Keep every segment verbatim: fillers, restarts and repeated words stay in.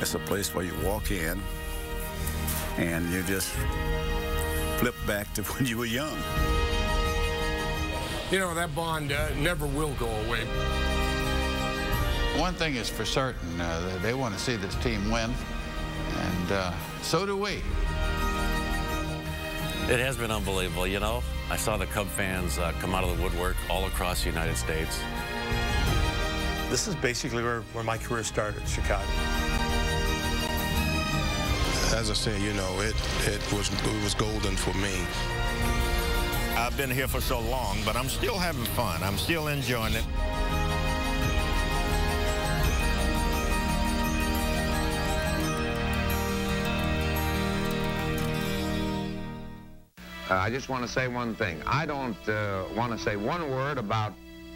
It's a place where you walk in and you just flip back to when you were young. You know, that bond uh, never will go away. One thing is for certain, uh, they want to see this team win, and uh, so do we. It has been unbelievable, you know. I saw the Cub fans uh, come out of the woodwork all across the United States. This is basically where, where my career started, Chicago. As I said, you know, it, it, was, it was golden for me. I've been here for so long, but I'm still having fun. I'm still enjoying it. Uh, I just want to say one thing. I don't uh, want to say one word about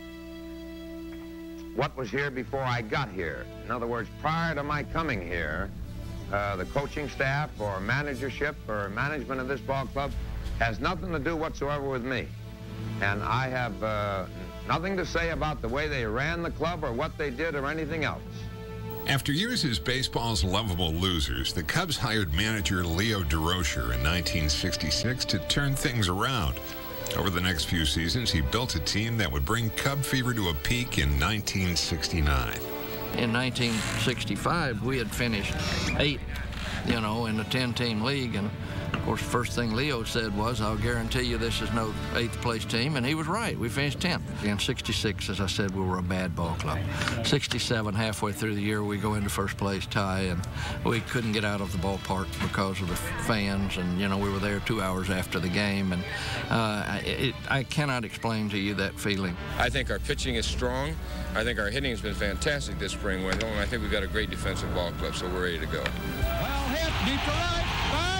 what was here before I got here. In other words, prior to my coming here, uh, the coaching staff or managership or management of this ball club has nothing to do whatsoever with me. And I have uh, nothing to say about the way they ran the club or what they did or anything else. After years as baseball's lovable losers, the Cubs hired manager Leo DeRocher in nineteen sixty-six to turn things around. Over the next few seasons, he built a team that would bring Cub fever to a peak in nineteen sixty-nine. In nineteen sixty-five, we had finished eighth, you know, in the ten-team league, and of course, first thing Leo said was, I'll guarantee you this is no eighth place team, and he was right. We finished tenth. In sixty-six, as I said, we were a bad ball club. sixty-seven, halfway through the year, we go into first place tie, and we couldn't get out of the ballpark because of the fans, and, you know, we were there two hours after the game, and uh, it, I cannot explain to you that feeling. I think our pitching is strong. I think our hitting has been fantastic this spring, Wendell, and I think we've got a great defensive ball club, so we're ready to go. Well hit, deep to right, back.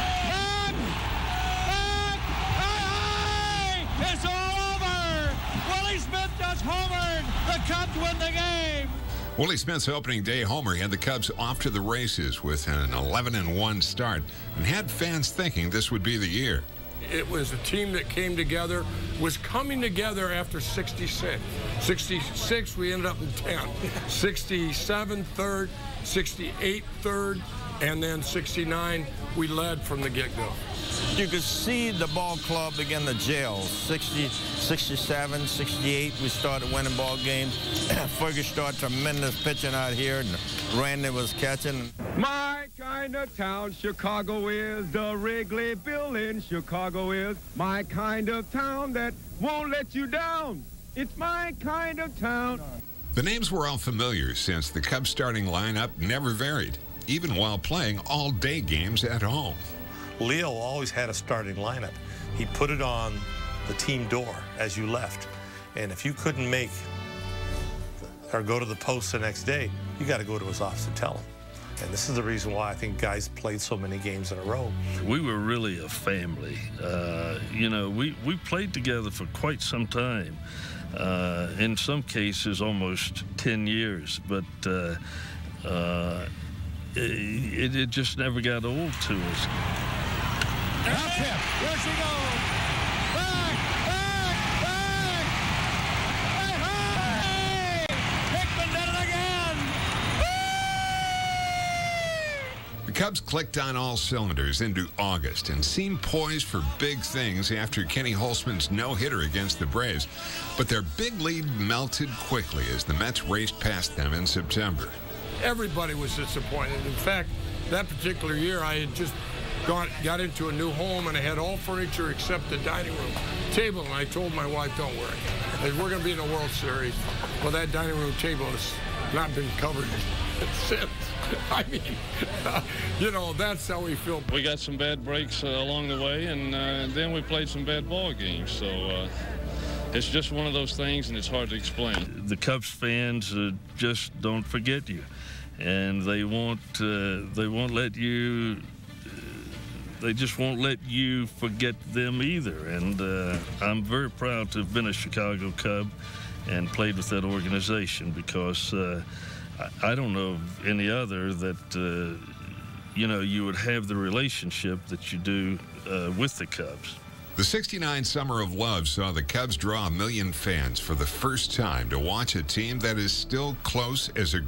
It's all over! Willie Smith just homered! The Cubs win the game! Willie Smith's opening day homer had the Cubs off to the races with an eleven and one start and had fans thinking this would be the year. It was a team that came together, was coming together after sixty-six. sixty-six, we ended up in tenth. sixty-seven, third. sixty-eight, third. And then sixty-nine, we led from the get-go. You could see the ball club begin to gel. sixty, sixty-seven, sixty-eight, we started winning ball games. Fergus started tremendous pitching out here, and Randy was catching. My kind of town, Chicago is. The Wrigleyville in Chicago is. My kind of town that won't let you down. It's my kind of town. The names were all familiar since the Cubs starting lineup never varied, even while playing all-day games at home. Leo always had a starting lineup. He put it on the team door as you left. And if you couldn't make or go to the post the next day, you got to go to his office and tell him. And this is the reason why I think guys played so many games in a row. We were really a family. Uh, you know, we, we played together for quite some time. Uh, in some cases, almost ten years. But uh, uh, it, it just never got old to us. Up hip. Here she goes. Back, back, back. Hey, hey! Hickman did it again. Whee! The Cubs clicked on all cylinders into August and seemed poised for big things after Kenny Holtzman's no-hitter against the Braves. But their big lead melted quickly as the Mets raced past them in September. Everybody was disappointed. In fact, that particular year, I had just Got, got into a new home, and I had all furniture except the dining room table, and I told my wife, don't worry, we're going to be in the World Series. Well, that dining room table has not been covered since. I mean, uh, you know, that's how we feel. We got some bad breaks uh, along the way, and uh, then we played some bad ball games, so uh, it's just one of those things, and it's hard to explain. The Cubs fans uh, just don't forget you, and they won't, uh, they won't let you They just won't let you forget them either. And uh, I'm very proud to have been a Chicago Cub and played with that organization because uh, I, I don't know of any other that, uh, you know, you would have the relationship that you do uh, with the Cubs. The sixty-nine Summer of Love saw the Cubs draw a million fans for the first time to watch a team that is still close as a group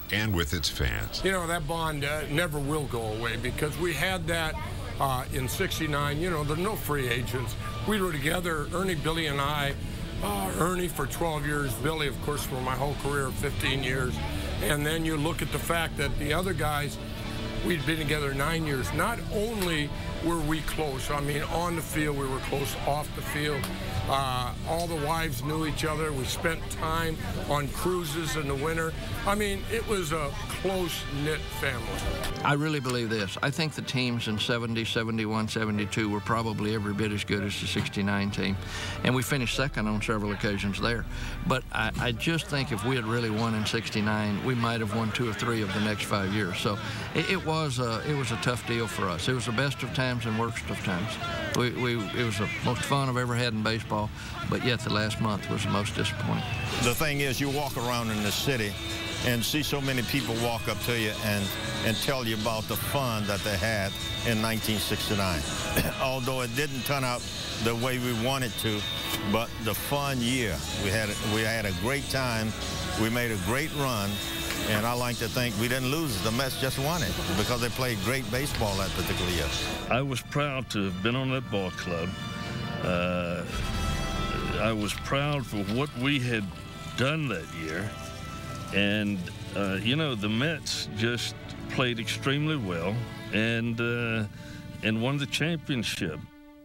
and with its fans. You know, that bond uh, never will go away because we had that uh, in sixty-nine. You know, there are no free agents. We were together, Ernie, Billy, and I. Uh, Ernie for twelve years, Billy, of course, for my whole career, fifteen years. And then you look at the fact that the other guys, we'd been together nine years. Not only were we close, I mean, on the field, we were close off the field. Uh, all the wives knew each other. We spent time on cruises in the winter. I mean, it was a close-knit family. I really believe this. I think the teams in seventy, seventy-one, seventy-two were probably every bit as good as the sixty-nine team. And we finished second on several occasions there. But I, I just think if we had really won in sixty-nine, we might have won two or three of the next five years. So it, it, was, a, it was a tough deal for us. It was the best of times and worst of times. We, we, it was the most fun I've ever had in baseball, but yet the last month was the most disappointing. The thing is, you walk around in the city and see so many people walk up to you and, and tell you about the fun that they had in nineteen sixty-nine. Although it didn't turn out the way we wanted to, but the fun year. We had, we had a great time. We made a great run. And I like to think we didn't lose. The Mets just won it because they played great baseball that particular year. I was proud to have been on that ball club. Uh, I was proud for what we had done that year. And, uh, you know, the Mets just played extremely well and, uh, and won the championship.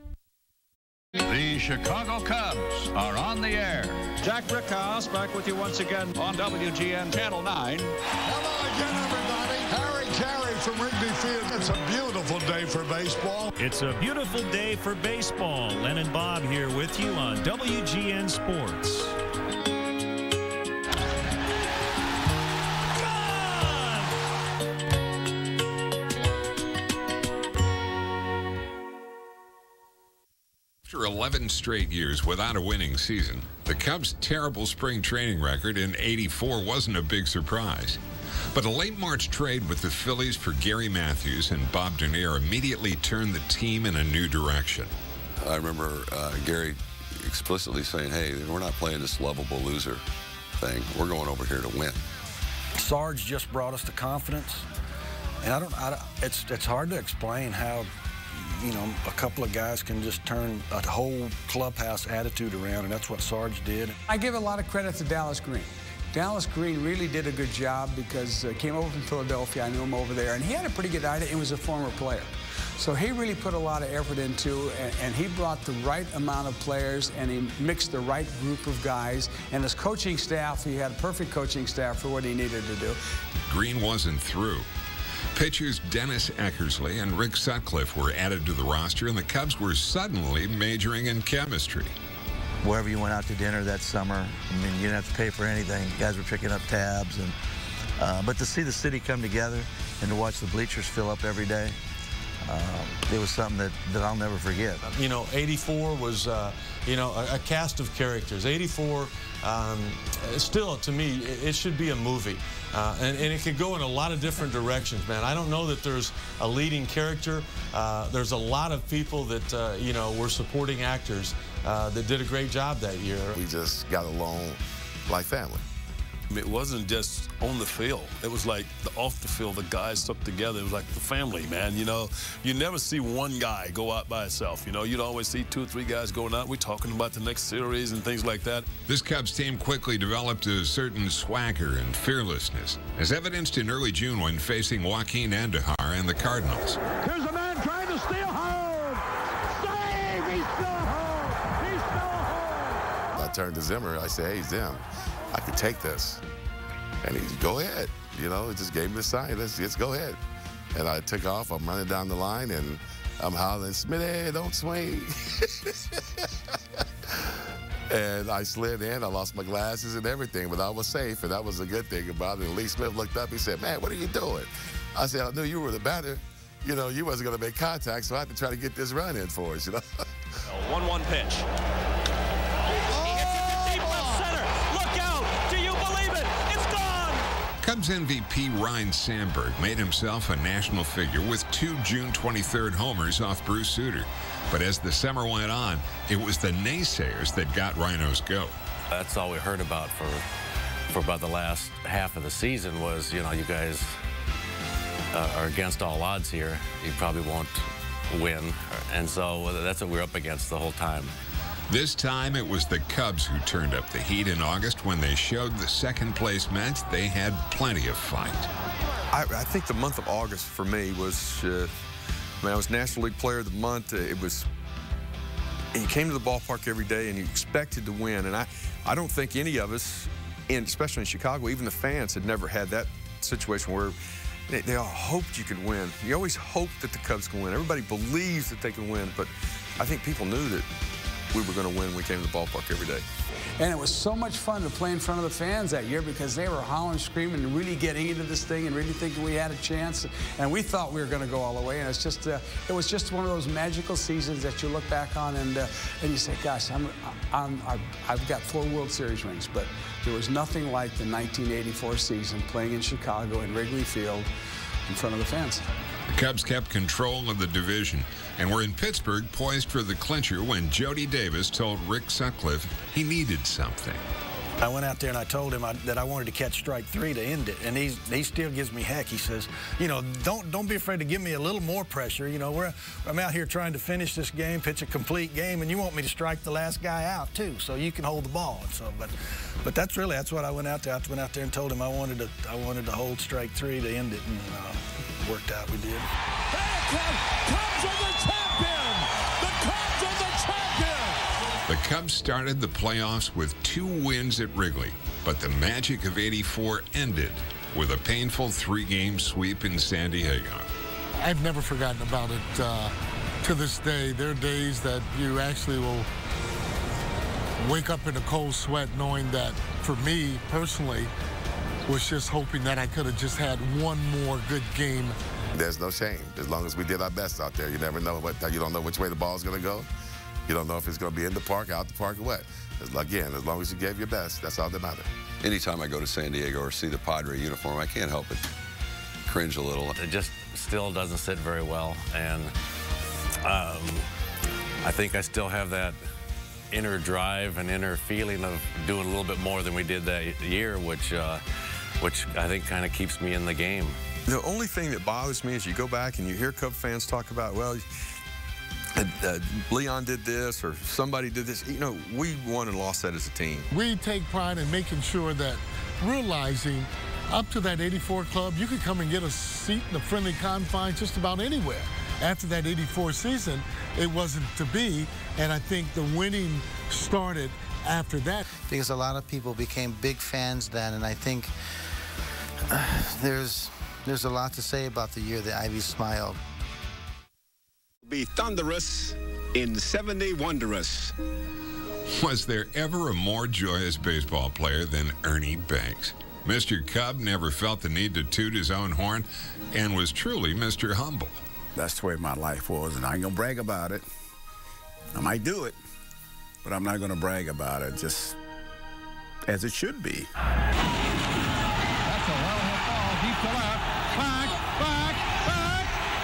The Chicago Cubs are on the air. Jack Brickhouse back with you once again on W G N Channel nine. Hello again, everybody. Harry Carey from Wrigley Field. It's a beautiful day for baseball. It's a beautiful day for baseball. Len and Bob here with you on W G N Sports. After eleven straight years without a winning season, the Cubs' terrible spring training record in eighty-four wasn't a big surprise. But a late March trade with the Phillies for Gary Matthews and Bob Dernier immediately turned the team in a new direction. I remember uh, Gary explicitly saying, hey, we're not playing this lovable loser thing. We're going over here to win. Sarge just brought us the confidence. And I don't, I don't it's, it's hard to explain how, you know, a couple of guys can just turn a whole clubhouse attitude around, and that's what Sarge did. I give a lot of credit to Dallas Green. Dallas Green really did a good job because he uh, came over from Philadelphia. I knew him over there, and he had a pretty good idea and was a former player. So he really put a lot of effort into, and, and he brought the right amount of players, and he mixed the right group of guys. And his coaching staff, he had a perfect coaching staff for what he needed to do. Green wasn't through. Pitchers Dennis Eckersley and Rick Sutcliffe were added to the roster, and the Cubs were suddenly majoring in chemistry. Wherever you went out to dinner that summer, I mean, you didn't have to pay for anything. Guys were picking up tabs, and uh, but to see the city come together and to watch the bleachers fill up every day, uh, it was something that, that I'll never forget. You know, eighty-four was, uh, you know, a, a cast of characters. eighty-four, um, still, to me, it, it should be a movie. Uh, and, and it could go in a lot of different directions, man. I don't know that there's a leading character. Uh, there's a lot of people that, uh, you know, were supporting actors uh, that did a great job that year. We just got along like family. I mean, it wasn't just on the field. It was like the off the field, the guys stuck together. It was like the family, man. You know, you never see one guy go out by himself. You know, you'd always see two or three guys going out. We're talking about the next series and things like that. This Cubs team quickly developed a certain swagger and fearlessness, as evidenced in early June when facing Joaquin Andujar and the Cardinals. Here's a man trying to steal home. Save! He's still home. He's still home. I turned to Zimmer. I said, hey, Zim, I could take this. And he said, go ahead. You know, he just gave me the sign. Let's just go ahead. And I took off. I'm running down the line, and I'm hollering, Smitty, don't swing. And I slid in. I lost my glasses and everything, but I was safe, and that was a good thing about it. And Lee Smith looked up. He said, man, what are you doing? I said, I knew you were the batter. You know, you wasn't going to make contact, so I had to try to get this run in for us, you know. one one pitch. Cubs M V P Ryne Sandberg made himself a national figure with two June twenty-third homers off Bruce Sutter. But as the summer went on, it was the naysayers that got Rhino's goat. That's all we heard about for for about the last half of the season was, you know, you guys uh, are against all odds here. You probably won't win. And so that's what we're up against the whole time. This time it was the Cubs who turned up the heat in August when they showed the second place Mets they had plenty of fight. I, I think the month of August for me was, uh, I mean, I was National League Player of the Month. It was, you came to the ballpark every day and you expected to win. And I, I don't think any of us, and especially in Chicago, even the fans had never had that situation where they, they all hoped you could win. You always hope that the Cubs can win. Everybody believes that they can win, but I think people knew that we were going to win when we came to the ballpark every day. And it was so much fun to play in front of the fans that year because they were howling, screaming, and really getting into this thing and really thinking we had a chance. And we thought we were going to go all the way. And it's just, uh, it was just one of those magical seasons that you look back on and uh, and you say, gosh, I'm, I'm, I'm, I've got four World Series rings, but there was nothing like the nineteen eighty-four season playing in Chicago in Wrigley Field in front of the fans. The Cubs kept control of the division and were in Pittsburgh poised for the clincher when Jody Davis told Rick Sutcliffe he needed something. I went out there and I told him I, that I wanted to catch strike three to end it, and he's, he still gives me heck. He says, you know, don't don't be afraid to give me a little more pressure. You know, we're I'm out here trying to finish this game, pitch a complete game, and you want me to strike the last guy out too, so you can hold the ball. And so, but but that's really that's what I went out there. I went out there and told him I wanted to I wanted to hold strike three to end it, and uh, worked out. We did. Cubs are the champion! The Cubs are the champion! The Cubs started the playoffs with two wins at Wrigley, but the magic of eighty-four ended with a painful three-game sweep in San Diego. I've never forgotten about it uh, to this day. There are days that you actually will wake up in a cold sweat knowing that, for me personally, was just hoping that I could have just had one more good game. There's no shame. As long as we did our best out there, you never know what, you don't know which way the ball's going to go. You don't know if it's going to be in the park, out the park, or what. As, again, as long as you gave your best, that's all that matters. Anytime I go to San Diego or see the Padre uniform, I can't help but cringe a little. It just still doesn't sit very well, and um, I think I still have that inner drive and inner feeling of doing a little bit more than we did that year, which, uh, which I think kind of keeps me in the game. The only thing that bothers me is you go back and you hear Cub fans talk about, well, uh, uh, Leon did this or somebody did this. You know, we won and lost that as a team. We take pride in making sure that, realizing up to that eighty-four club, you could come and get a seat in the friendly confines just about anywhere. After that eighty-four season, it wasn't to be, and I think the winning started after that. Because a lot of people became big fans then, and I think uh, there's there's a lot to say about the year the Ivies smiled. Be thunderous in seventy wondrous. Was there ever a more joyous baseball player than Ernie Banks? Mister Cub never felt the need to toot his own horn and was truly Mister Humble. That's the way my life was, and I ain't gonna brag about it. I might do it, but I'm not gonna brag about it, just as it should be. That's a well-hit ball, deep to left. Back, back, back.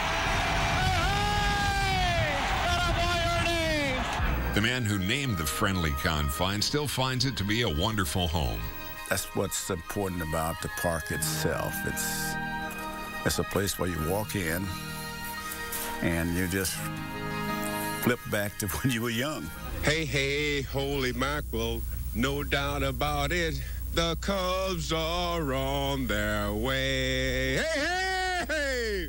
Hey! Attaboy, Ernie! The man who named the friendly confine still finds it to be a wonderful home. That's what's important about the park itself. It's, it's a place where you walk in and you just flip back to when you were young. Hey, hey, holy mackerel, no doubt about it. The Cubs are on their way. Hey, hey, hey!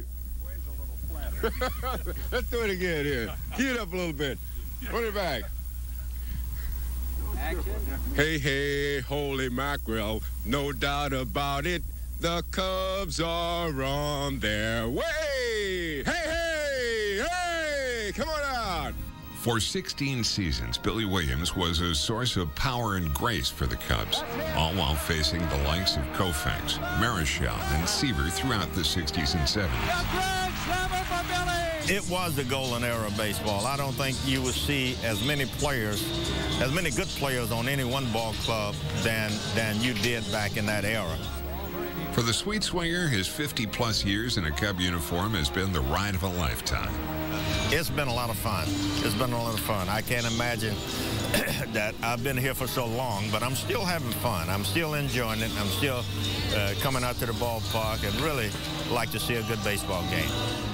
Let's do it again here. Key it up a little bit. Put it back. Action. Hey, hey, holy mackerel, no doubt about it. The Cubs are on their way. Hey, hey, hey, come on out. For sixteen seasons, Billy Williams was a source of power and grace for the Cubs, all while facing the likes of Koufax, Marichal, and Seaver throughout the sixties and seventies. It was the golden era of baseball. I don't think you would see as many players, as many good players on any one ball club than, than you did back in that era. For the Sweet Swinger, his fifty-plus years in a Cub uniform has been the ride of a lifetime. It's been a lot of fun. It's been a lot of fun. I can't imagine that I've been here for so long, but I'm still having fun. I'm still enjoying it. I'm still uh, coming out to the ballpark and really like to see a good baseball game.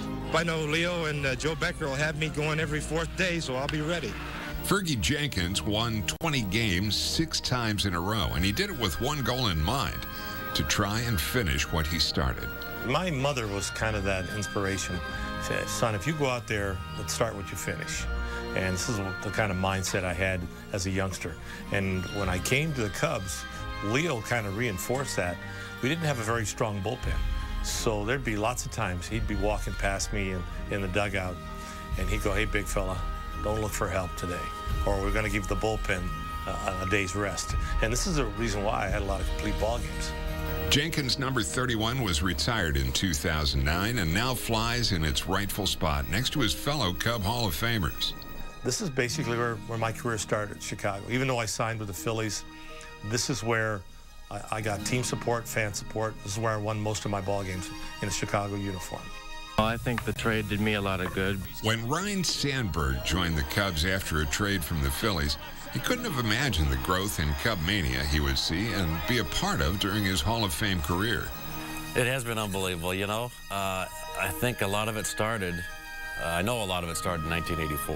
I know Leo and uh, Joe Becker will have me going every fourth day, so I'll be ready. Fergie Jenkins won twenty games six times in a row, and he did it with one goal in mind, to try and finish what he started. My mother was kind of that inspiration. She said, son, if you go out there, let's start what you finish. And this is the kind of mindset I had as a youngster. And when I came to the Cubs, Leo kind of reinforced that. We didn't have a very strong bullpen. So there'd be lots of times he'd be walking past me in, in the dugout, and he'd go, hey, big fella, don't look for help today, or we're going to give the bullpen uh, a day's rest. And this is the reason why I had a lot of complete ball games. Jenkins' number thirty-one was retired in two thousand nine and now flies in its rightful spot next to his fellow Cub Hall of Famers. This is basically where, where my career started, Chicago. Even though I signed with the Phillies, this is where I, I got team support, fan support. This is where I won most of my ball games in a Chicago uniform. Well, I think the trade did me a lot of good. When Ryne Sandberg joined the Cubs after a trade from the Phillies, he couldn't have imagined the growth in Cub mania he would see and be a part of during his Hall of Fame career. It has been unbelievable, you know. Uh, I think a lot of it started, uh, I know a lot of it started in nineteen eighty-four.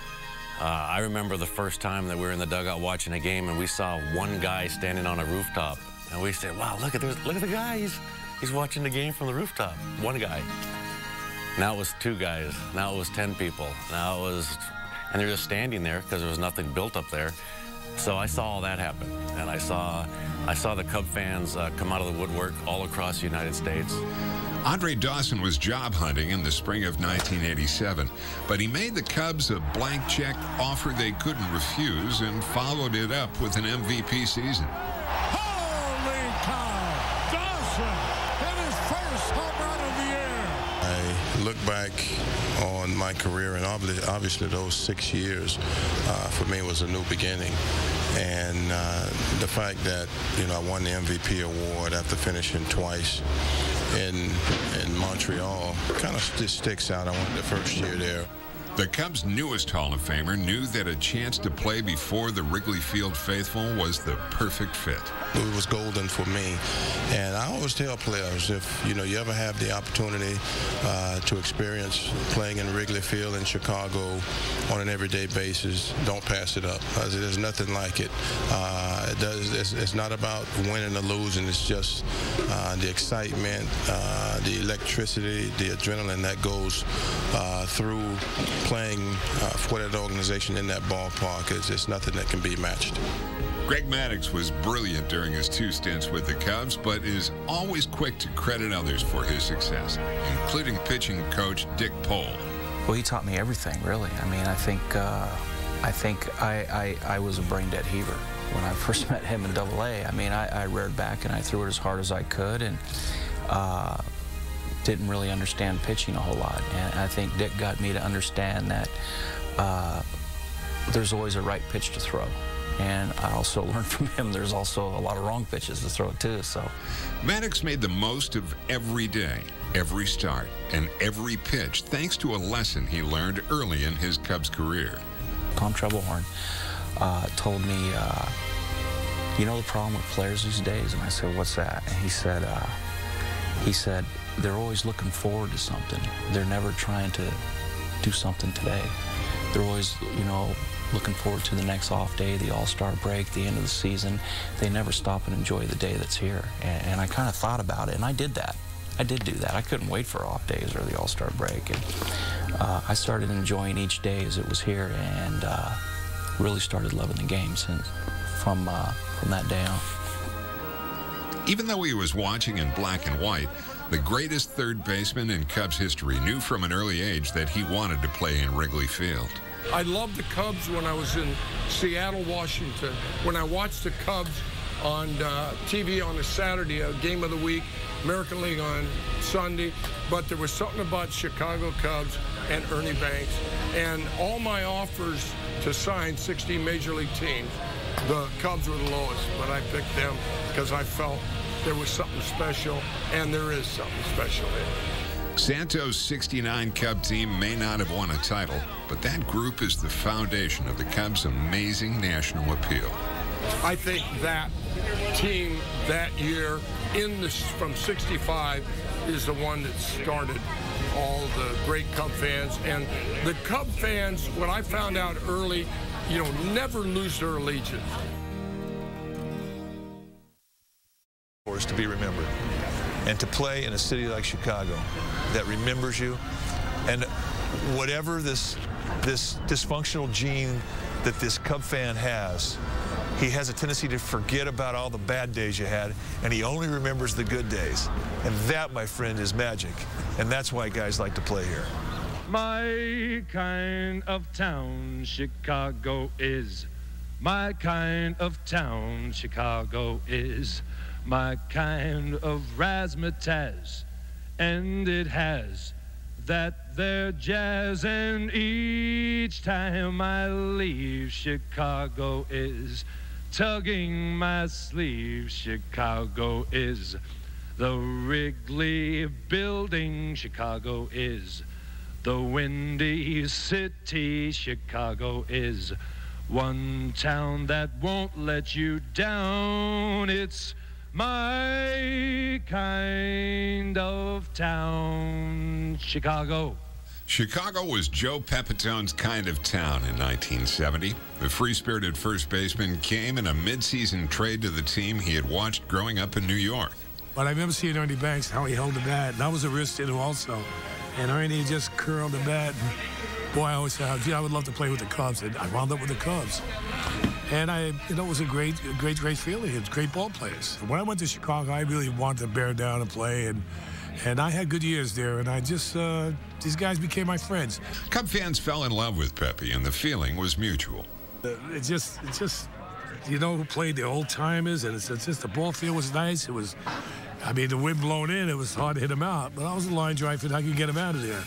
Uh, I remember the first time that we were in the dugout watching a game and we saw one guy standing on a rooftop. And we said, wow, look at, this, look at the guy. He's, he's watching the game from the rooftop. One guy. Now it was two guys. Now it was ten people. Now it was, and they're just standing there because there was nothing built up there. So I saw all that happen. And I saw, I saw the Cub fans uh, come out of the woodwork all across the United States. Andre Dawson was job hunting in the spring of nineteen eighty-seven, but he made the Cubs a blank check offer they couldn't refuse and followed it up with an M V P season. Holy cow! Dawson hit his first home run of the year. I look back on my career, and obviously, obviously those six years uh, for me was a new beginning. And uh, the fact that, you know, I won the M V P award after finishing twice in in Montreal kind of just sticks out. I won the first year there. The Cubs' newest Hall of Famer knew that a chance to play before the Wrigley Field faithful was the perfect fit. It was golden for me, and I always tell players, if you know you ever have the opportunity uh, to experience playing in Wrigley Field in Chicago on an everyday basis, don't pass it up. Uh, there's nothing like it. Uh, it does. It's, it's not about winning or losing. It's just uh, the excitement, uh, the electricity, the adrenaline that goes uh, through playing uh, for that organization in that ballpark. Is it's nothing that can be matched. Greg Maddux was brilliant during his two stints with the Cubs, but is always quick to credit others for his success, including pitching coach Dick Pole. Well, he taught me everything, really. I mean, I think uh, I think I, I, I was a brain-dead heaver when I first met him in Double A. I mean, I, I reared back and I threw it as hard as I could, and uh, didn't really understand pitching a whole lot. And I think Dick got me to understand that uh, there's always a right pitch to throw. And I also learned from him there's also a lot of wrong pitches to throw too. So Maddux made the most of every day, every start, and every pitch thanks to a lesson he learned early in his Cubs career. Tom Troublehorn uh, told me, uh, you know the problem with players these days? And I said, what's that? And he said, uh, he said, they're always looking forward to something. They're never trying to do something today. They're always, you know, looking forward to the next off day, the All-Star break, the end of the season. They never stop and enjoy the day that's here. And, and I kind of thought about it, and I did that. I did do that. I couldn't wait for off days or the All-Star break. And uh, I started enjoying each day as it was here, and uh, really started loving the game since from, uh, from that day on. Even though he was watching in black and white, the greatest third baseman in Cubs history knew from an early age that he wanted to play in Wrigley Field. I loved the Cubs when I was in Seattle, Washington. When I watched the Cubs on uh, T V on a Saturday, a game of the week, American League on Sunday, but there was something about Chicago Cubs and Ernie Banks. And all my offers to sign sixteen major league teams, the Cubs were the lowest, but I picked them because I felt there was something special, and there is something special in it. Santos' sixty-nine Cub team may not have won a title, but that group is the foundation of the Cubs' amazing national appeal. I think that team that year in this from sixty-five is the one that started all the great Cub fans. And the Cub fans, what I found out early, you know, never lose their allegiance. Is to be remembered, and to play in a city like Chicago that remembers you, and whatever this this dysfunctional gene that this Cub fan has, he has a tendency to forget about all the bad days you had, and he only remembers the good days. And that, my friend, is magic, and that's why guys like to play here. My kind of town, Chicago is. My kind of town, Chicago is. My kind of razzmatazz, and it has that there jazz, and each time I leave, Chicago is tugging my sleeve. Chicago is the Wrigley Building. Chicago is the Windy City. Chicago is one town that won't let you down. It's my kind of town, Chicago. Chicago was Joe Pepitone's kind of town in nineteen seventy. The free-spirited first baseman came in a mid-season trade to the team he had watched growing up in New York. But I remember seeing Ernie Banks, how he held the bat, and I was a wrist hitter also. And Ernie just curled the bat. And boy, I always said, gee, I would love to play with the Cubs. And I wound up with the Cubs. And I, you know, it was a great, great, great feeling. It was great ball players. When I went to Chicago, I really wanted to bear down and play, and and I had good years there. And I just, uh, these guys became my friends. Cub fans fell in love with Pepe, and the feeling was mutual. Uh, it just, it just, you know, who played the old timers, and it's, it's just the ball field was nice. It was, I mean, the wind blowing in, it was hard to hit him out, but I was a line drive and I could get him out of there.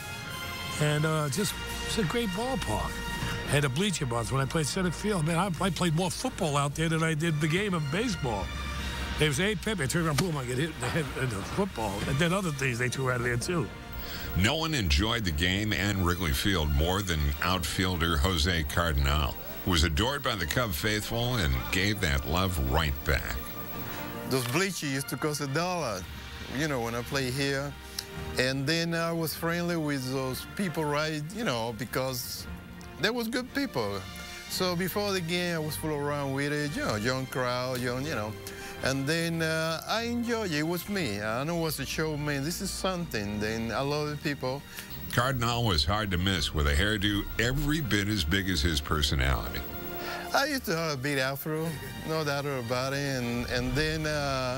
And uh, just, it's a great ballpark. Had a bleacher box when I played center field. Man, I, I played more football out there than I did the game of baseball. They was, hey, Pepe, I turned around, boom, I get hit in the head in the football. And then other things they threw out of there, too. No one enjoyed the game and Wrigley Field more than outfielder Jose Cardinal, who was adored by the Cub faithful and gave that love right back. Those bleachers used to cost a dollar, you know, when I play here. And then I was friendly with those people, right, you know, because they was good people. So before the game, I was full around with it, you know, young crowd, young, you know. And then uh, I enjoyed it. It was me. I know it was a show, man. This is something. Then I love the people. Cardinal was hard to miss with a hairdo every bit as big as his personality. I used to have a big afro, no doubt about it. And, and then uh,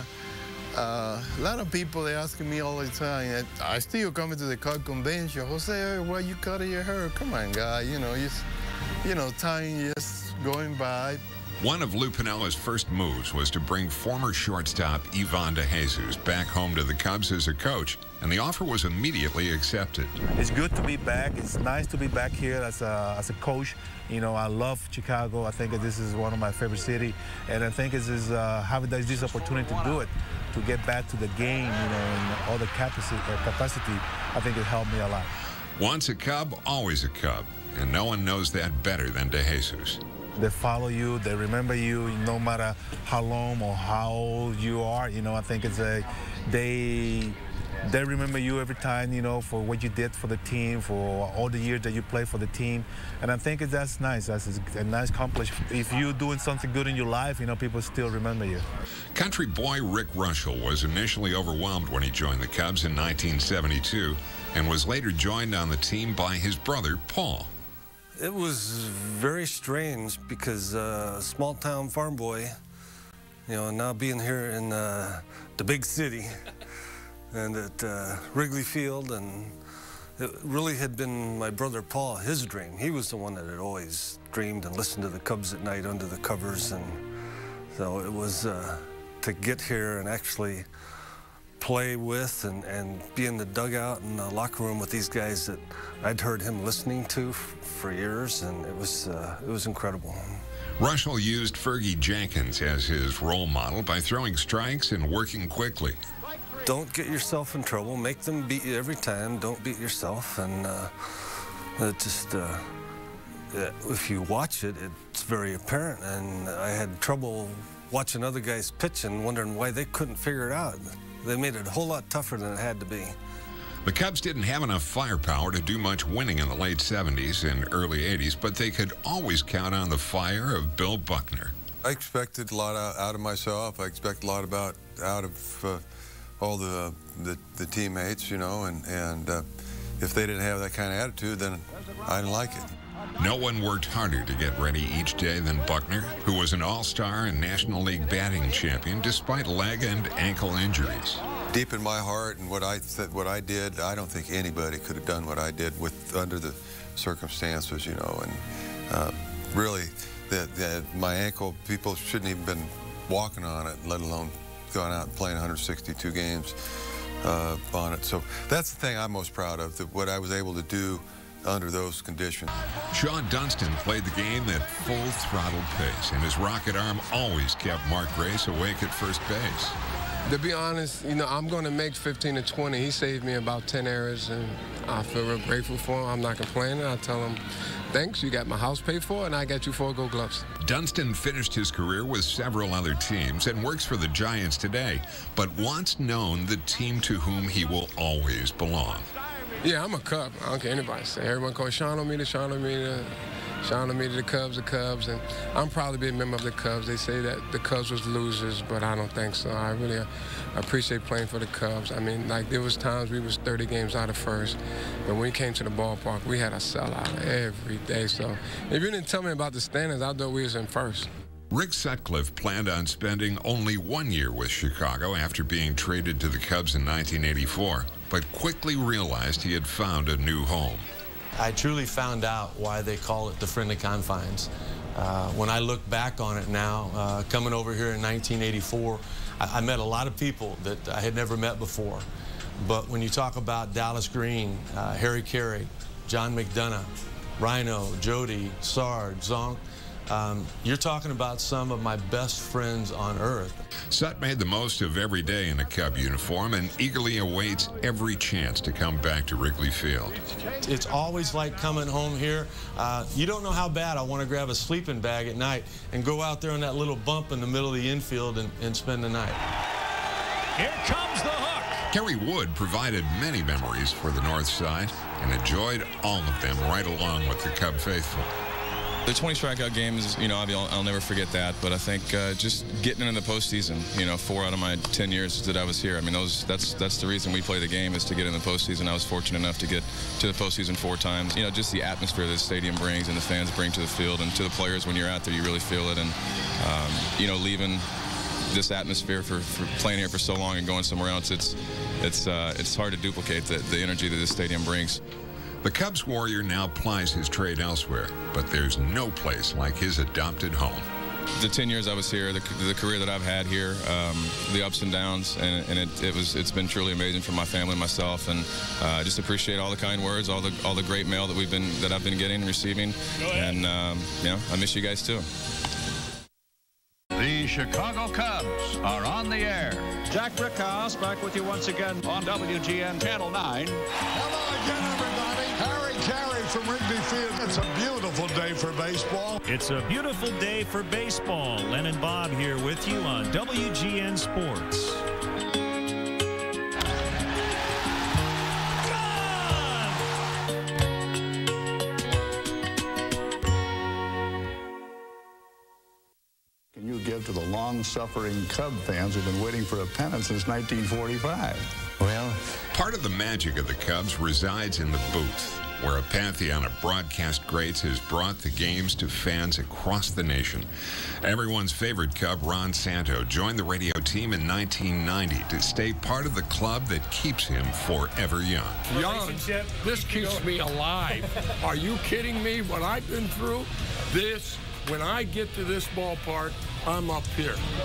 uh, a lot of people, they asking me all the time. I still coming to the Cub convention. Jose, why you cutting your hair? Come on, guy. You know, you, you know, time just going by. One of Lou Pinella's first moves was to bring former shortstop Ivan DeJesus back home to the Cubs as a coach, and the offer was immediately accepted. It's good to be back. It's nice to be back here as a, as a coach. You know, I love Chicago. I think that this is one of my favorite cities, and I think it's is, uh, having this opportunity to do it, to get back to the game, you know, and all the capacity, uh, capacity, I think it helped me a lot. Once a Cub, always a Cub, and no one knows that better than DeJesus. They follow you, they remember you, no matter how long or how old you are. You know, I think it's a, they, they remember you every time, you know, for what you did for the team, for all the years that you played for the team. And I think that's nice. That's a nice accomplishment. If you're doing something good in your life, you know, people still remember you. Country boy Rick Russell was initially overwhelmed when he joined the Cubs in nineteen seventy-two and was later joined on the team by his brother, Paul. It was very strange because uh, small-town farm boy, you know, now being here in uh, the big city and at uh, Wrigley Field, and it really had been my brother Paul, his dream. He was the one that had always dreamed and listened to the Cubs at night under the covers, and so it was uh, to get here and actually play with and, and be in the dugout and the locker room with these guys that I'd heard him listening to f for years, and it was, uh, it was incredible. Russell used Fergie Jenkins as his role model by throwing strikes and working quickly. don't get yourself in trouble. Make them beat you every time. Don't beat yourself. And uh, it just, uh, if you watch it, it's very apparent. And I had trouble watching other guys pitch and wondering why they couldn't figure it out. They made it a whole lot tougher than it had to be. The Cubs didn't have enough firepower to do much winning in the late seventies and early eighties, but they could always count on the fire of Bill Buckner. I expected a lot out of myself. I expect a lot about out of uh, all the, the the teammates, you know, and, and uh, if they didn't have that kind of attitude, then I didn't like it. No one worked harder to get ready each day than Buckner, who was an all-star and National League batting champion despite leg and ankle injuries. Deep in my heart and what I said, what I did, I don't think anybody could have done what I did with under the circumstances, you know. And uh, really, the, the, my ankle, people shouldn't even been walking on it, let alone going out and playing one hundred sixty-two games uh, on it. So that's the thing I'm most proud of, that what I was able to do under those conditions. Sean Dunston played the game at full throttle pace, and his rocket arm always kept Mark Grace awake at first base. To be honest, you know, I'm going to make fifteen to twenty. He saved me about ten errors, and I feel real grateful for him. I'm not complaining. I tell him, thanks, you got my house paid for, and I got you four gold gloves. Dunston finished his career with several other teams and works for the Giants today, but once known the team to whom he will always belong. Yeah, I'm a Cub. I don't care anybody say. Everyone calls Sean on me to Sean on me to Sean on me to the Cubs, the Cubs, and I'm proud to be a member of the Cubs. They say that the Cubs was losers, but I don't think so. I really uh, appreciate playing for the Cubs. I mean, like, there was times we was thirty games out of first, but when we came to the ballpark, we had a sellout every day. So if you didn't tell me about the standings, I thought we was in first. Rick Sutcliffe planned on spending only one year with Chicago after being traded to the Cubs in nineteen eighty-four, but quickly realized he had found a new home. I truly found out why they call it the friendly confines. Uh, when I look back on it now, uh, coming over here in nineteen eighty-four, I, I met a lot of people that I had never met before. But when you talk about Dallas Green, uh, Harry Carey, John McDonough, Rhino, Jody, Sarge, Zonk, Um, you're talking about some of my best friends on earth. Sut made the most of every day in a Cub uniform and eagerly awaits every chance to come back to Wrigley Field. It's always like coming home here. Uh, you don't know how bad I want to grab a sleeping bag at night and go out there on that little bump in the middle of the infield and, and spend the night. Here comes the hook. Kerry Wood provided many memories for the North Side and enjoyed all of them right along with the Cub faithful. The twenty strikeout games, you know, I'll, I'll never forget that. But I think uh, just getting into the postseason, you know, four out of my ten years that I was here. I mean, those that's that's the reason we play the game, is to get in the postseason. I was fortunate enough to get to the postseason four times. You know, just the atmosphere this stadium brings and the fans bring to the field and to the players when you're out there, you really feel it. And um, you know, leaving this atmosphere for, for playing here for so long and going somewhere else, it's it's uh, it's hard to duplicate the, the energy that this stadium brings. The Cubs Warrior now plies his trade elsewhere, but there's no place like his adopted home. The ten years I was here, the, the career that I've had here, um, the ups and downs, and, and it, it was, it's been truly amazing for my family and myself. And I uh, just appreciate all the kind words, all the all the great mail that we've been that I've been getting and receiving. And um, you know, I miss you guys too. The Chicago Cubs are on the air. Jack Brickhouse back with you once again on W G N Channel nine. Hello again, everybody. Harry Carey from Wrigley Field. It's a beautiful day for baseball. It's a beautiful day for baseball. Len and Bob here with you on W G N Sports. Can you give to the long-suffering Cub fans who've been waiting for a pennant since nineteen forty-five? Well, part of the magic of the Cubs resides in the booth, where a pantheon of broadcast greats has brought the games to fans across the nation. Everyone's favorite Cub, Ron Santo, joined the radio team in nineteen ninety to stay part of the club that keeps him forever young. Young, this keeps me alive. Are you kidding me? What I've been through, this, when I get to this ballpark, I'm up here.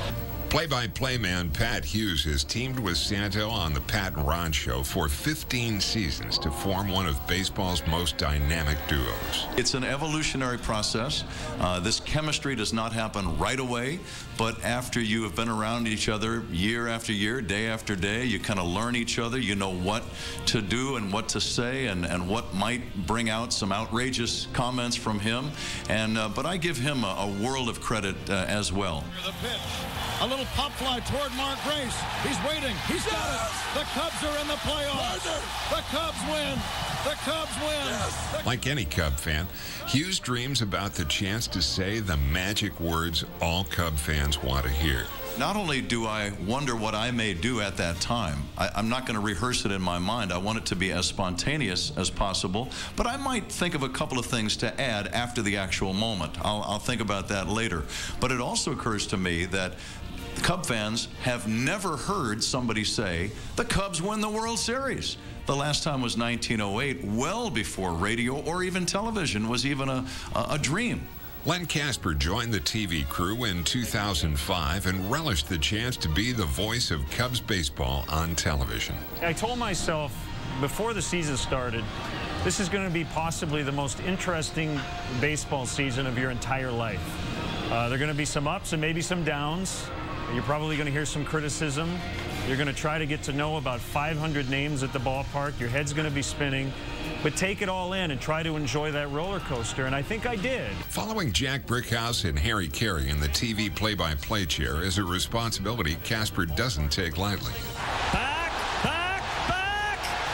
Play-by-play man Pat Hughes has teamed with Santo on the Pat and Ron Show for fifteen seasons to form one of baseball's most dynamic duos. It's an evolutionary process. Uh, this chemistry does not happen right away, but after you have been around each other year after year, day after day, you kind of learn each other. You know what to do and what to say and, and what might bring out some outrageous comments from him. And uh, but I give him a, a world of credit uh, as well. The pitch. A little pop fly toward Mark Grace. He's waiting. He's got yes. it. The Cubs are in the playoffs. The Cubs win. The Cubs win. Yes. Like any Cub fan, Hughes dreams about the chance to say the magic words all Cub fans want to hear. Not only do I wonder what I may do at that time, I, I'm not going to rehearse it in my mind. I want it to be as spontaneous as possible, but I might think of a couple of things to add after the actual moment. I'll, I'll think about that later. But it also occurs to me that Cub fans have never heard somebody say, the Cubs win the World Series. The last time was nineteen oh eight, well before radio or even television was even a, a, a dream. Len Casper joined the T V crew in two thousand five and relished the chance to be the voice of Cubs baseball on television. I told myself before the season started, this is going to be possibly the most interesting baseball season of your entire life. Uh, there are going to be some ups and maybe some downs. You're probably going to hear some criticism. You're going to try to get to know about five hundred names at the ballpark. Your head's going to be spinning. But take it all in and try to enjoy that roller coaster, and I think I did. Following Jack Brickhouse and Harry Carey in the T V play-by-play chair is a responsibility Casper doesn't take lightly. Back, back, back!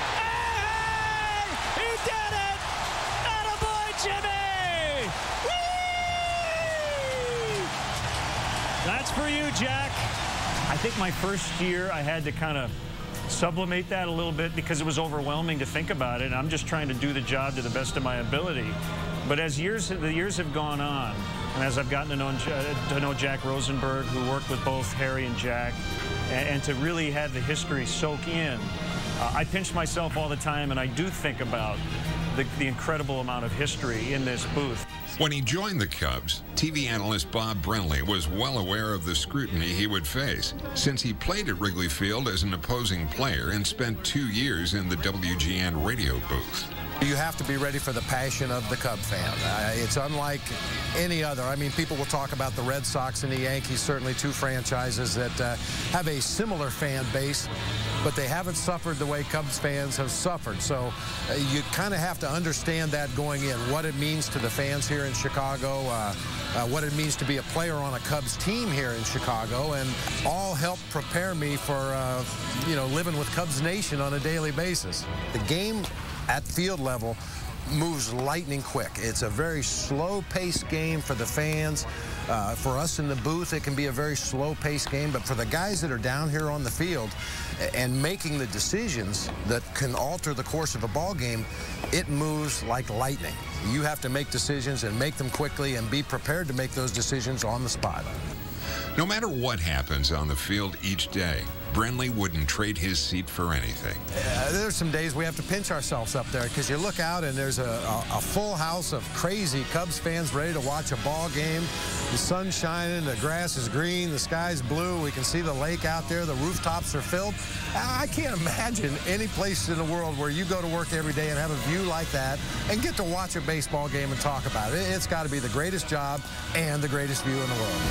Hey! He did it! Attaboy, Jimmy! Whee! That's for you, Jack. I think my first year I had to kind of sublimate that a little bit because it was overwhelming to think about it. And I'm just trying to do the job to the best of my ability. But as years the years have gone on, and as I've gotten to know, to know Jack Rosenberg, who worked with both Harry and Jack, and, and to really have the history soak in, uh, I pinch myself all the time, and I do think about the, the incredible amount of history in this booth. When he joined the Cubs, T V analyst Bob Brenly was well aware of the scrutiny he would face, since he played at Wrigley Field as an opposing player and spent two years in the W G N radio booth. You have to be ready for the passion of the Cub fan. Uh, it's unlike any other. I mean, people will talk about the Red Sox and the Yankees, certainly two franchises that uh, have a similar fan base, but they haven't suffered the way Cubs fans have suffered. So uh, you kind of have to understand that going in, what it means to the fans here in Chicago, uh, uh, what it means to be a player on a Cubs team here in Chicago, and all help prepare me for, uh, you know, living with Cubs Nation on a daily basis. The game at field level moves lightning quick. It's a very slow-paced game for the fans. Uh, for us in the booth, it can be a very slow-paced game, but for the guys that are down here on the field and making the decisions that can alter the course of a ball game, it moves like lightning. You have to make decisions and make them quickly and be prepared to make those decisions on the spot. No matter what happens on the field each day, Brenly wouldn't trade his seat for anything. Uh, there's some days we have to pinch ourselves up there because you look out and there's a, a, a full house of crazy Cubs fans ready to watch a ball game. The sun's shining, the grass is green, the sky's blue. We can see the lake out there. The rooftops are filled. I can't imagine any place in the world where you go to work every day and have a view like that and get to watch a baseball game and talk about it. It's got to be the greatest job and the greatest view in the world.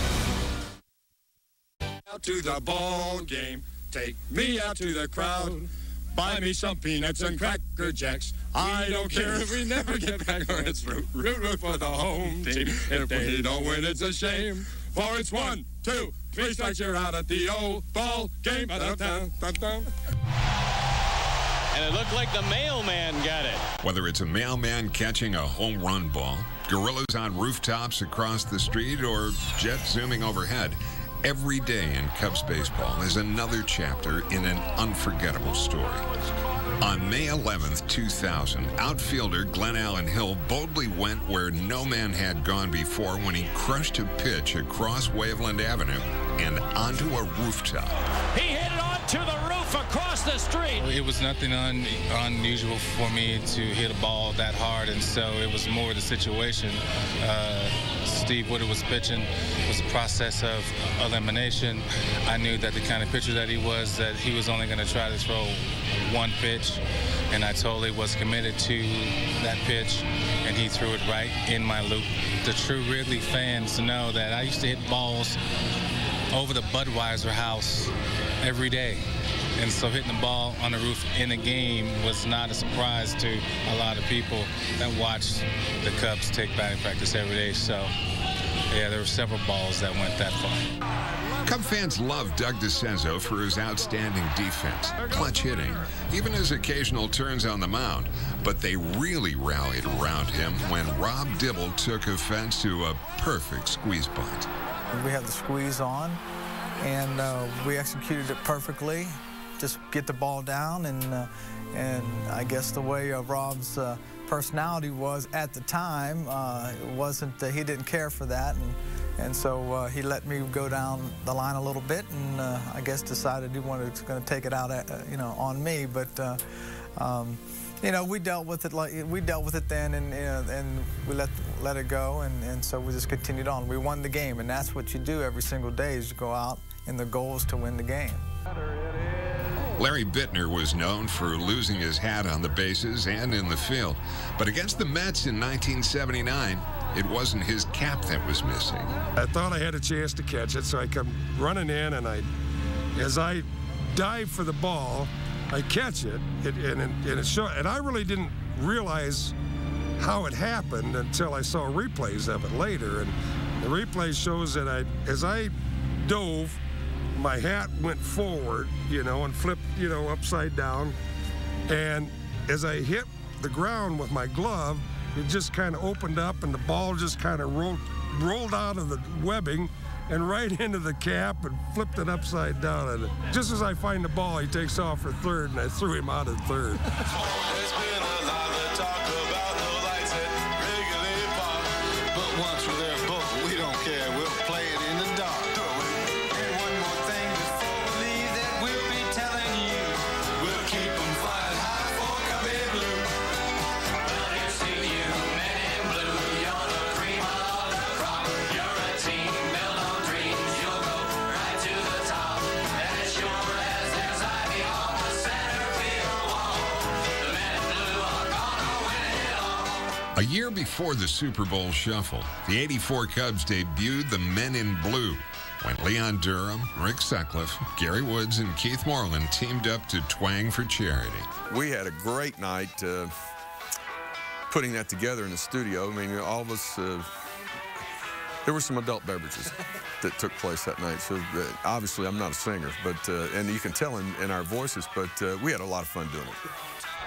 Out to the ball game. Take me out to the crowd. Buy me some peanuts and Cracker Jacks. I don't care if we never get back, or it's root, root, root for the home team. If they don't win, it's a shame. For it's one, two, three strikes, you're out at the old ball game. And it looked like the mailman got it. Whether it's a mailman catching a home run ball, gorillas on rooftops across the street, or jets zooming overhead, every day in Cubs baseball is another chapter in an unforgettable story. On May eleventh, two thousand, outfielder Glenn Allen Hill boldly went where no man had gone before when he crushed a pitch across Waveland Avenue and onto a rooftop. He hit it onto the roof across the street. It was nothing un unusual for me to hit a ball that hard, and so it was more the situation. Uh, Steve Woodard was pitching was a process of elimination. I knew that the kind of pitcher that he was, that he was only going to try to throw one pitch, and I totally was committed to that pitch, and he threw it right in my loop. The true Wrigley fans know that I used to hit balls over the Budweiser house every day. And so hitting the ball on the roof in a game was not a surprise to a lot of people that watched the Cubs take batting practice every day. So, yeah, there were several balls that went that far. Cub fans love Doug DeCenzo for his outstanding defense, clutch hitting, even his occasional turns on the mound. But they really rallied around him when Rob Dibble took offense to a perfect squeeze bunt. We had the squeeze on, and uh, we executed it perfectly. Just get the ball down, and uh, and I guess the way uh, Rob's uh, personality was at the time, uh, it wasn't uh, he didn't care for that, and and so uh, he let me go down the line a little bit, and uh, I guess decided he wanted to going to take it out at, uh, you know on me, but. Uh, um, You know, we dealt with it like we dealt with it then, and you know, and we let let it go, and, and so we just continued on. We won the game, and that's what you do every single day: is you go out, and the goal is to win the game. Larry Bittner was known for losing his hat on the bases and in the field, but against the Mets in nineteen seventy-nine, it wasn't his cap that was missing. I thought I had a chance to catch it, so I come running in, and I, as I dive for the ball, I catch it, it and, and, and, it show, and I really didn't realize how it happened until I saw replays of it later. And the replay shows that I, as I dove, my hat went forward, you know, and flipped, you know, upside down. And as I hit the ground with my glove, it just kind of opened up, and the ball just kind of rolled, rolled out of the webbing and right into the cap and flipped it upside down. And just as I find the ball, he takes off for third, and I threw him out at third. There's been a lot of talk about the lights at Wrigley Park, but once we're there, both, we don't care. We'll play it in the dark. And one more thing before we leave that we'll be telling you, we'll keep them flying high for Cubby Blue. Well, here's to you, men in blue. You're the cream of the crop. You're a team built on dreams. You'll go right to the top. And as sure as there's ivy on the center field wall, the men in blue are gonna win it all. A year before the Super Bowl shuffle, the eighty-four Cubs debuted the Men in Blue when Leon Durham, Rick Sutcliffe, Gary Woods, and Keith Moreland teamed up to twang for charity. We had a great night uh, putting that together in the studio. I mean, all of us, uh, there were some adult beverages that took place that night. So uh, obviously I'm not a singer, but uh, and you can tell in, in our voices, but uh, we had a lot of fun doing it.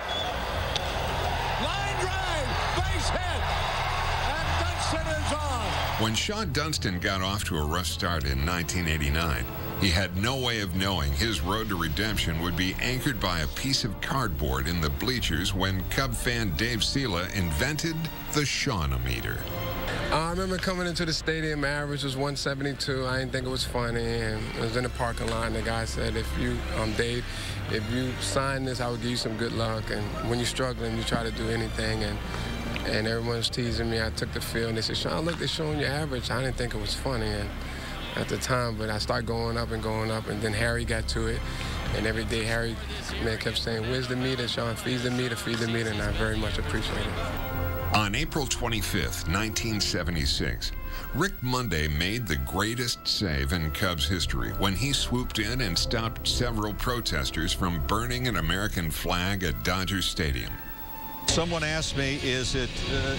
Line drive, base hit, and Dunston is on. When Sean Dunston got off to a rough start in nineteen eighty-nine, he had no way of knowing his road to redemption would be anchored by a piece of cardboard in the bleachers when Cub fan Dave Sela invented the Sean-o-meter. I remember coming into the stadium, my average was one seventy-two. I didn't think it was funny, and I was in the parking lot, and the guy said, if you, um, Dave, if you sign this, I would give you some good luck, and when you're struggling, you try to do anything, and and everyone's teasing me. I took the field, and they said, Sean, look, they're showing your average. I didn't think it was funny and at the time, but I started going up and going up, and then Harry got to it, and every day Harry man kept saying, where's the meter, Sean? Feed the meter, feed the meter, and I very much appreciate it. On April twenty-fifth, nineteen seventy-six, Rick Monday made the greatest save in Cubs history when he swooped in and stopped several protesters from burning an American flag at Dodger Stadium. Someone asked me, is it, uh,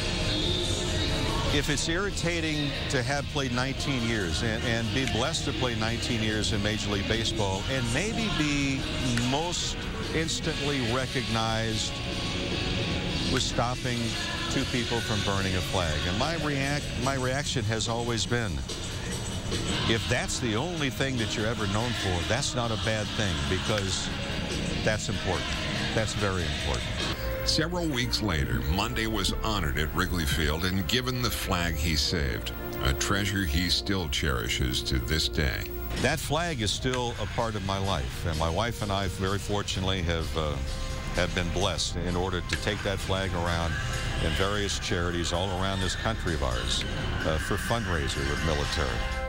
if it's irritating to have played nineteen years and, and be blessed to play nineteen years in Major League Baseball and maybe be most instantly recognized with stopping two people from burning a flag. And my react my reaction has always been, if that's the only thing that you're ever known for, that's not a bad thing, because that's important. That's very important. Several weeks later, Monday was honored at Wrigley Field and given the flag he saved, a treasure he still cherishes to this day. That flag is still a part of my life, and my wife and I very fortunately have uh, have been blessed in order to take that flag around and various charities all around this country of ours uh, for fundraiser with military.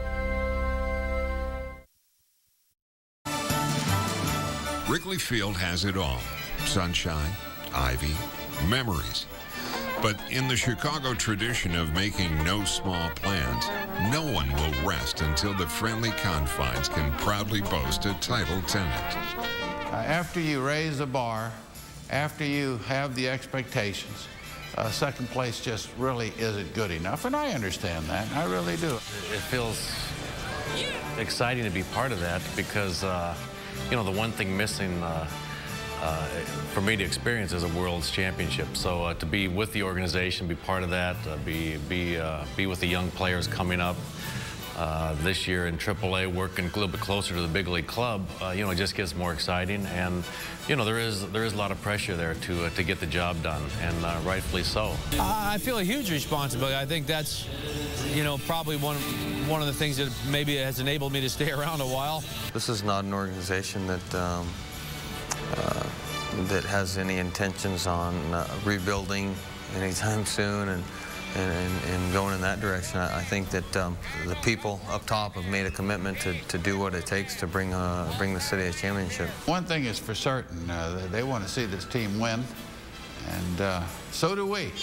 Wrigley Field has it all. Sunshine, ivy, memories. But in the Chicago tradition of making no small plans, no one will rest until the friendly confines can proudly boast a title tenant. Uh, after you raise the bar, after you have the expectations, uh, second place just really isn't good enough, and I understand that. I really do. It feels exciting to be part of that because, uh, you know, the one thing missing uh, uh, for me to experience is a World's Championship. So uh, to be with the organization, be part of that, uh, be be uh, be with the young players coming up uh, this year in triple A, working a little bit closer to the big league club, uh, you know, it just gets more exciting. And you know, there is there is a lot of pressure there to uh, to get the job done, and uh, rightfully so. I feel a huge responsibility. I think that's, you know, probably one one of the things that maybe has enabled me to stay around a while. This is not an organization that um, uh, that has any intentions on uh, rebuilding anytime soon, and and, and, and going in that direction. I, I think that um, the people up top have made a commitment to, to do what it takes to bring uh, bring the city a championship. One thing is for certain, uh, they want to see this team win, and uh, so do we.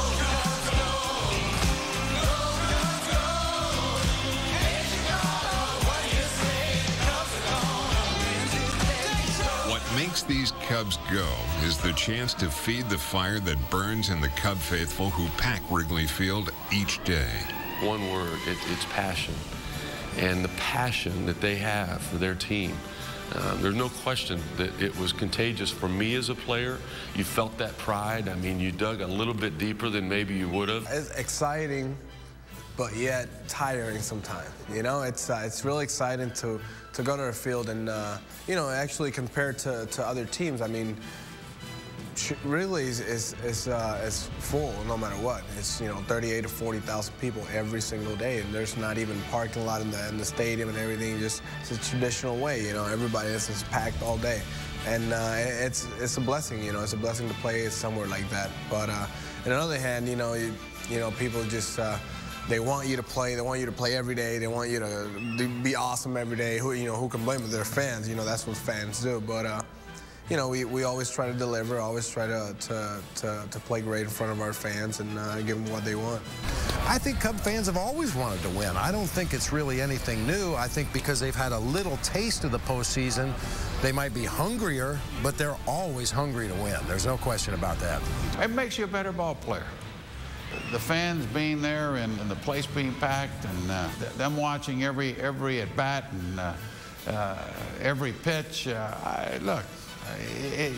What makes these Cubs go is the chance to feed the fire that burns in the Cub faithful who pack Wrigley Field each day. One word, it, it's passion. And the passion that they have for their team. Uh, there's no question that it was contagious for me as a player. You felt that pride. I mean, you dug a little bit deeper than maybe you would have. It's exciting, but yet tiring sometimes. You know, it's uh, it's really exciting to to go to the field and uh, you know, actually compared to, to other teams. I mean, really is is is, uh, is full no matter what. It's, you know, thirty-eight to forty thousand people every single day, and there's not even parking lot in the in the stadium and everything. Just it's a traditional way. You know, everybody is just packed all day, and uh, it's it's a blessing. You know, it's a blessing to play somewhere like that. But uh, on the other hand, you know, you, you know, people just. Uh, They want you to play. They want you to play every day. They want you to be awesome every day. Who, you know, who can blame them? They're fans. You know, that's what fans do. But, uh, you know, we, we always try to deliver, always try to, to, to, to play great in front of our fans and uh, give them what they want. I think Cub fans have always wanted to win. I don't think it's really anything new. I think because they've had a little taste of the postseason, they might be hungrier, but they're always hungry to win. There's no question about that. It makes you a better ball player. The fans being there and, and the place being packed, and uh, them watching every every at bat and uh, uh, every pitch. Uh, I, look, it,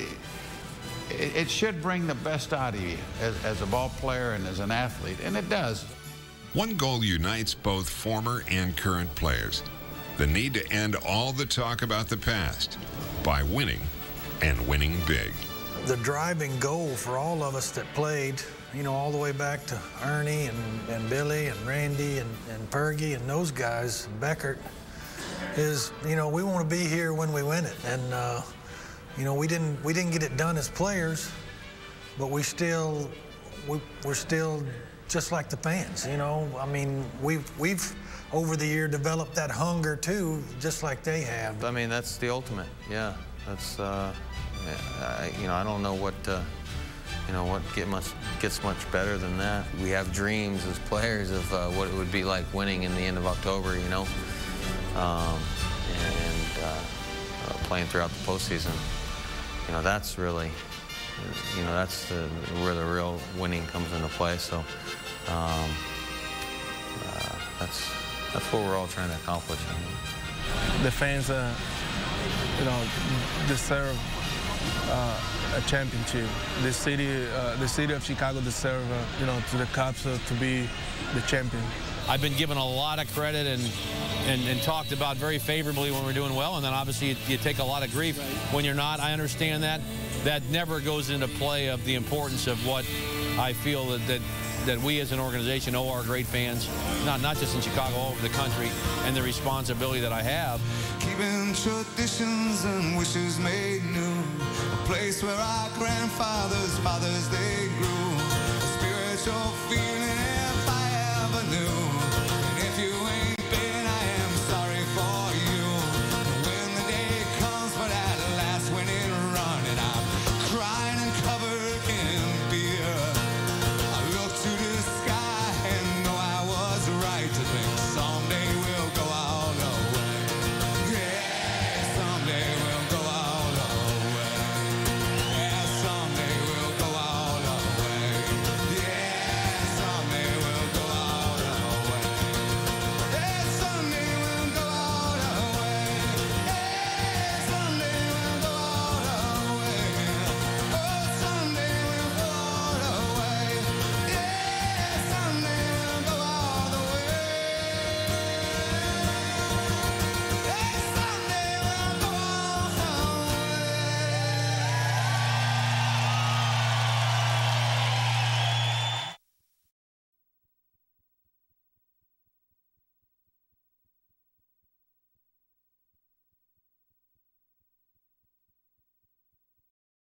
it, it should bring the best out of you as, as a ball player and as an athlete, and it does. One goal unites both former and current players: the need to end all the talk about the past by winning, and winning big. The driving goal for all of us that played, you know, all the way back to Ernie and, and Billy and Randy and, and Fergie and those guys, Beckert, is, you know, we want to be here when we win it. And, uh, you know, we didn't we didn't get it done as players, but we still, we, we're still just like the fans, you know. I mean, we've, we've, over the year, developed that hunger, too, just like they have. I mean, that's the ultimate, yeah. That's, uh, I, you know, I don't know what, uh, you know, what get much, gets much better than that. We have dreams as players of uh, what it would be like winning in the end of October, you know, um, and uh, uh, playing throughout the postseason. You know, that's really, you know, that's the, where the real winning comes into play. So um, uh, that's that's what we're all trying to accomplish. The fans, uh, you know, deserve uh, a championship. The city, uh, the city of Chicago deserve, uh, you know, to the Cubs uh, to be the champion. I've been given a lot of credit and, and, and talked about very favorably when we're doing well, and then obviously you, you take a lot of grief when you're not. I understand that. That never goes into play of the importance of what I feel that, that, that we as an organization owe our great fans, not, not just in Chicago, all over the country, and the responsibility that I have. Keeping traditions and wishes made new, a place where our grandfathers, fathers, they grew.